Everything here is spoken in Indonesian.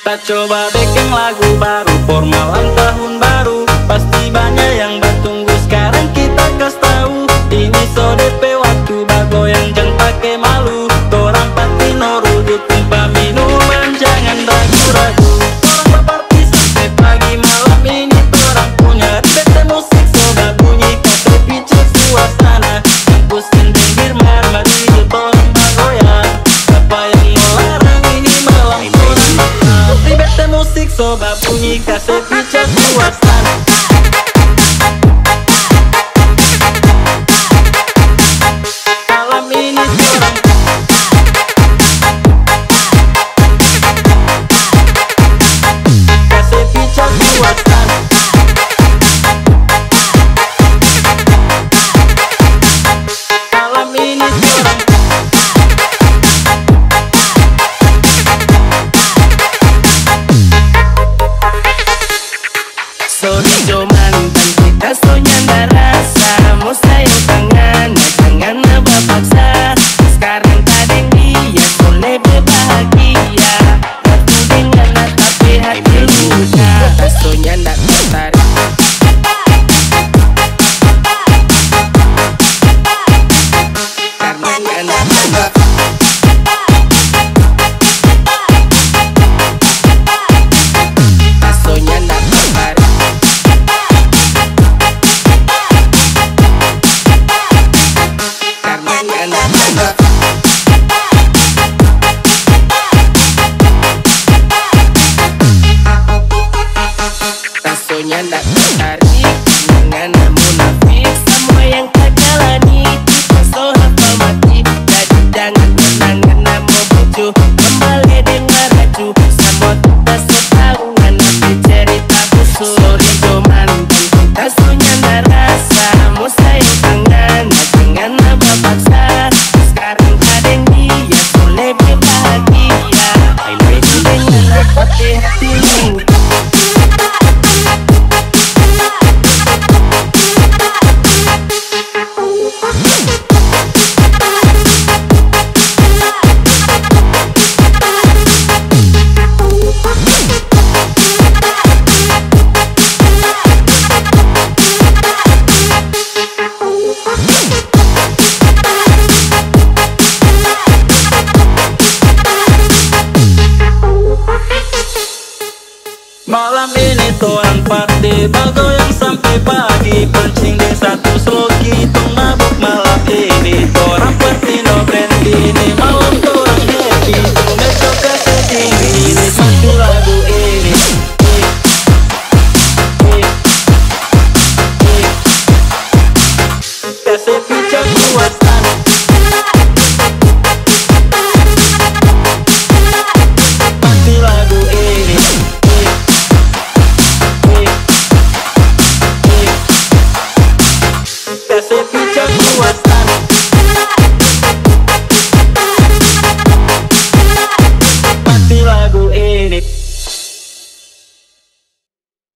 Kita coba bikin lagu baru, formalan tahun baru. Pasti banyak yang bertunggu, sekarang kita kasih tahu. Ini so DP waktu bagoyang, jangan pakai malu. Torang pasti no rujuk, tumpah minuman, jangan ragu-ragu. Torang berparti sampai pagi, malam ini torang punya DP musik sobat bunyi. Kata picit suasana, kampus Kendengir mari yuk torang bagoyang. Siapa yang melarang, ini malam torang. DP musik sobat bunyi, kasih picit suasana. Sorry jo mantan, kita so nyanda rasa. Mau sayang tangan, jangan nabah paksa. Sekarang tak ada dia, so lebih bahagia. Waktu dengan tapi hati luka. Tak so nyanda tertarik. Karena nyanda nabah. Tak so nyanda tertarik. Tasonya ndak tertarik, jangan munafik. Semua yang tak jalani, kita so hafal mati. Jadi jangan kenang-kenang mau bucu, kembali dengan raju. Semua kita so tahu, nanti cerita busuk. Sorry jo mantan, kita so nyanda rasa. Mau sayang tangan, jangan nabah paksa. Sekarang ada dia, so lebih bahagia. Itu dengan hati-hati lu. Malam ini torang party, bagoyang sampai pagi. Pancing di satu sloki, tong mabuk malam ini. Torang party no berhenti, malam torang happy. Besok kasih tinggi, nikmati lagu ini. Kasih picit suasana. Nikmati lagu ini. That's it.